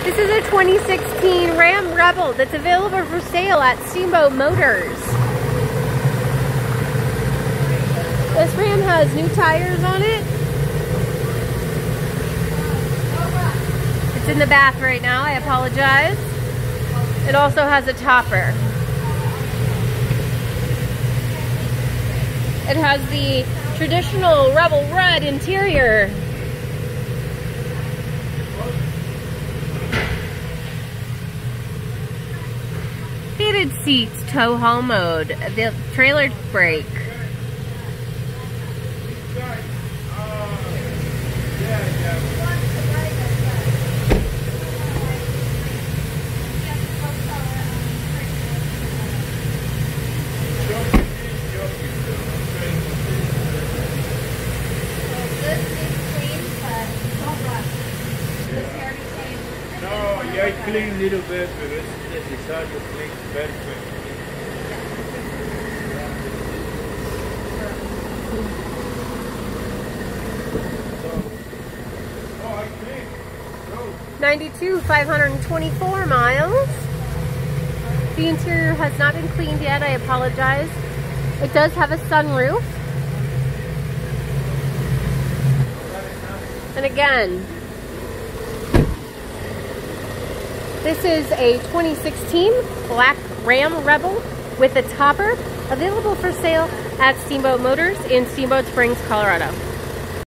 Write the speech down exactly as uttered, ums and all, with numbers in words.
This is a twenty sixteen Ram Rebel that's available for sale at Steamboat Motors. This Ram has new tires on it. It's in the bath right now, I apologize. It also has a topper. It has the traditional Rebel red interior. Heated seats, tow haul mode, the trailer brake. No, yeah, clean a little bit, but it's, it's hard to clean perfect. ninety-two, five hundred twenty-four miles. The interior has not been cleaned yet, I apologize. It does have a sunroof. And again, this is a twenty sixteen black Ram Rebel with a topper, available for sale at Steamboat Motors in Steamboat Springs, Colorado.